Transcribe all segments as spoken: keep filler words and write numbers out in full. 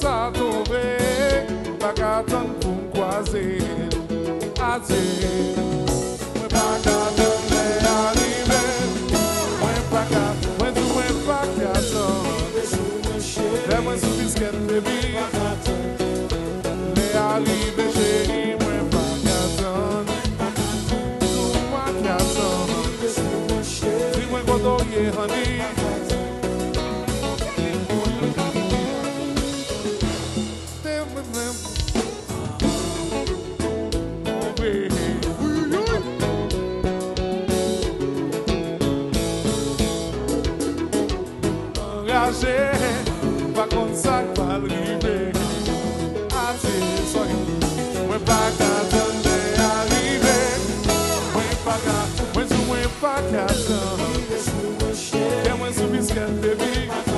sa tombe, pa ka tan pou m'kwaze. Ate, mwen pa ka tan le arrive, mwen pa ka, mwen tou mwen pa ka tan. Le mwen sou bisket baby, le arrive chéri, mwen pa ka tan. Tou mwen ka tan, si mwen koto ye honey. Pa kon sak pa rive. Ate, sorry. Mwen pa ka tan le arrive. Mwen pa ka, mwen sou mwen pa ka tan. Ke mwen sou bisket baby.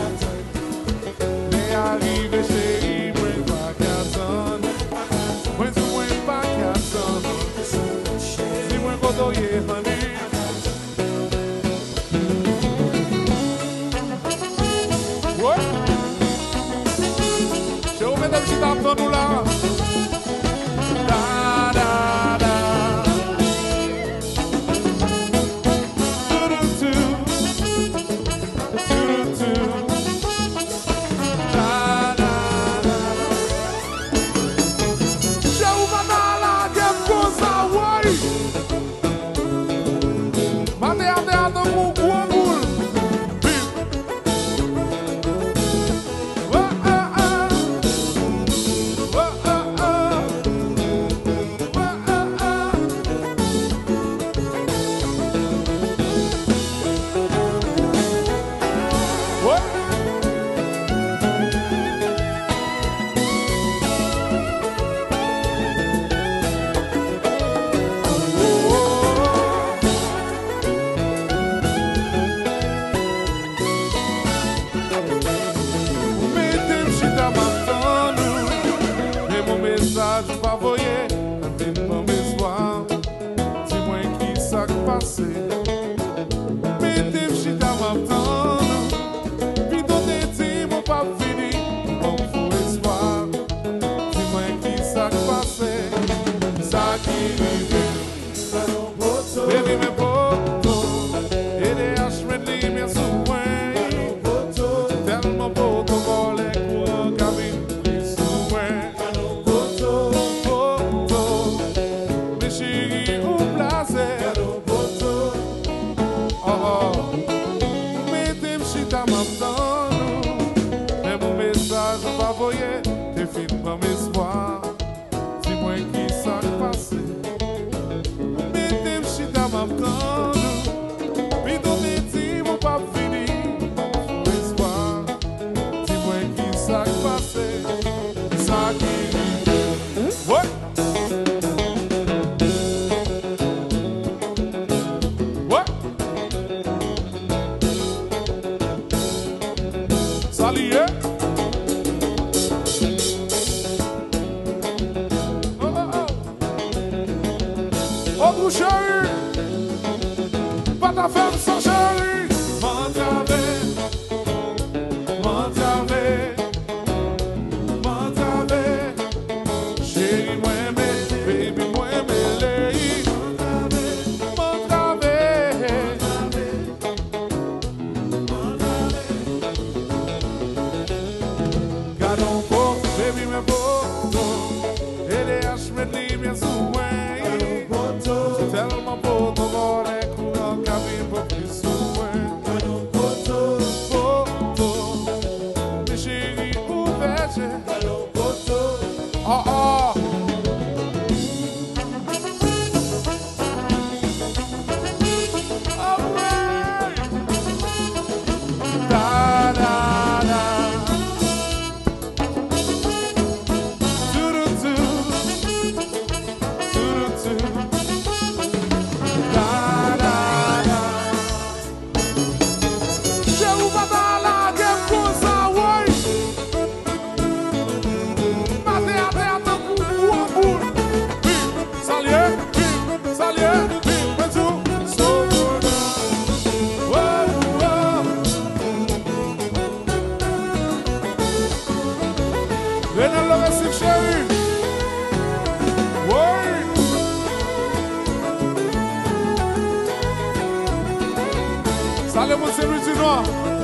Le arrive chéri, mwen pa ka tan. Mwen sou mwen pa ka tan. Si mwen koto ye honey. Si t'as pas nous là, da da da, tu tu tu, da da da. Je vous mets la gueule pour ça, ouais. Mate ate ate mon gros boule. Até, até, até. Venez le récit, chérie. Oui. Salut, mon service du noir.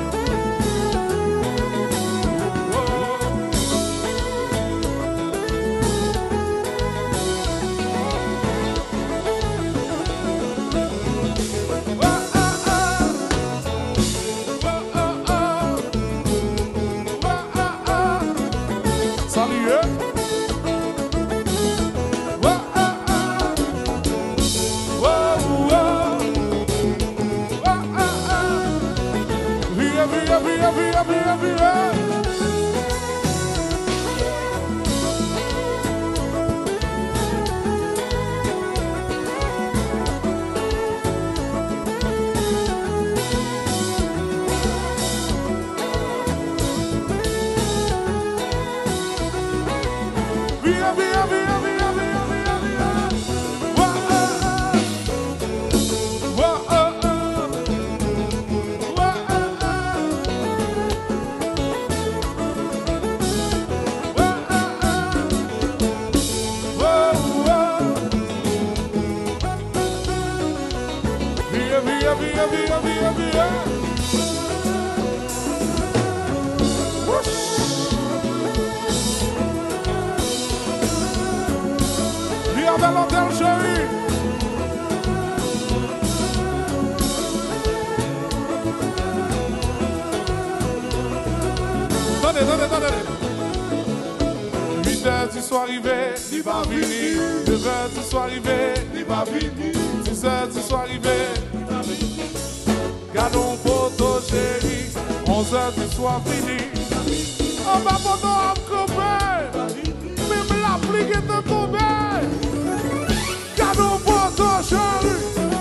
huit heures du soir arrivé, il va venir. neuf heures du soir arrivé, il va venir. dix heures du soir arrivé, il va venir. Gardons poto chéri, onze heures du soir fini. On va poto à couper, même la pluie qui est tombée. Gardons poto chéri.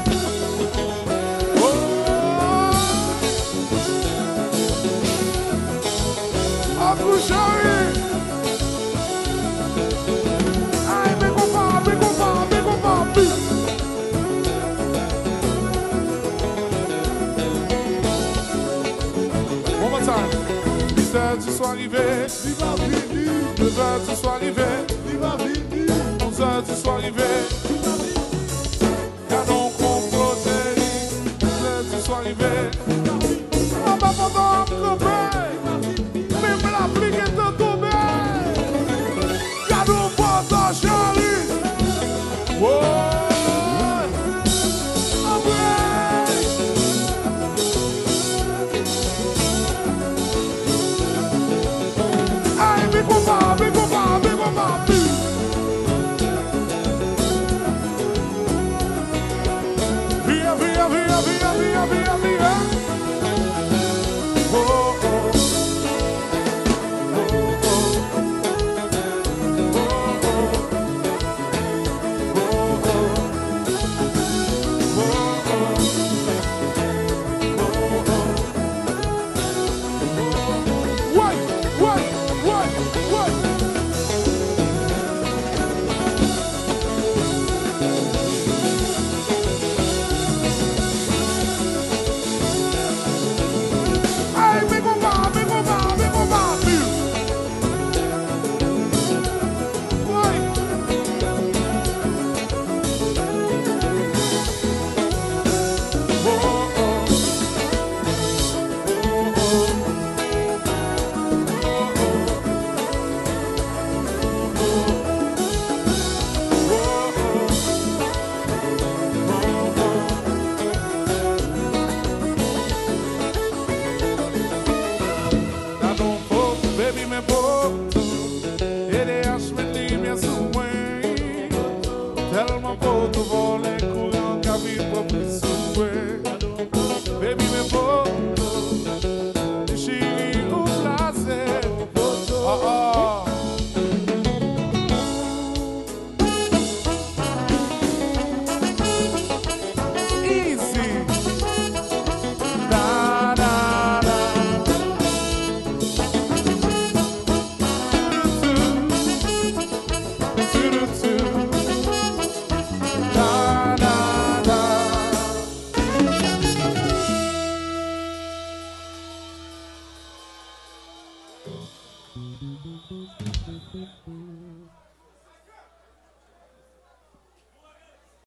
Chérie, aïe, mais qu'on va, mais qu'on va, mais qu'on va, one more time. huit heures du soir arrivé, il va venir. neuf heures du soir arrivé, il va venir. onze heures du soir arrivé, il va venir. Canon comploté, dix heures du soir arrivé, on va pendant un club. La pluie qui est tombée. Cadeau pour ta chérie. Oh, aïe, mais qu'on va, mais qu'on va, mais qu'on va.